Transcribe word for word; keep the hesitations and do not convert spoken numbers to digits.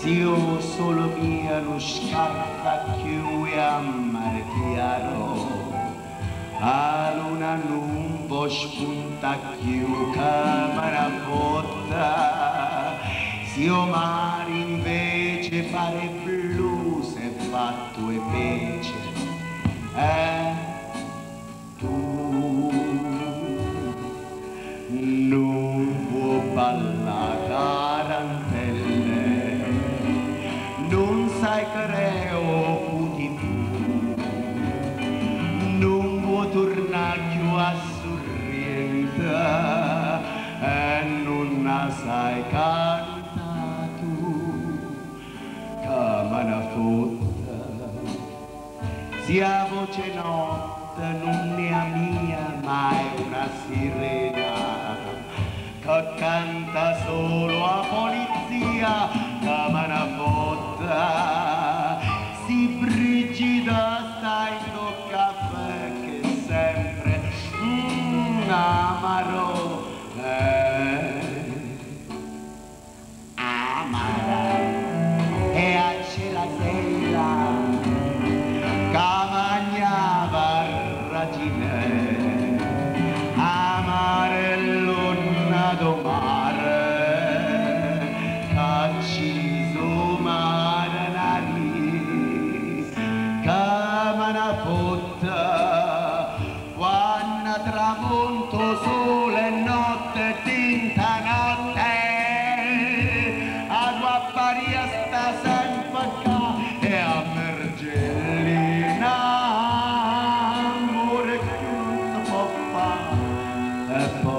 Zio solo mia non scarta più e ammare chiaro, a luna non può spunta più camera botta, zio mare invece pare blu se fatto e pece, eh, tu non può ballare tarantelle, non sai creo puti tu, non vuoi tornare più a sorriente e non sai cantare tu, che me ne fotta, sia voce notte non è mia ma è una sirena che canta solo a polizia, che me ne fotta, si brigida sta in do caffè che sempre mm, amaro, eh, amara e a la sella che mangiava ragine, amare l'onna domare, cacciso mare nariz, che me ne fotta, quando tramonto sole notte tinta notte, a tua paria sta sempre qua e a mergellina, amore che non si può fare.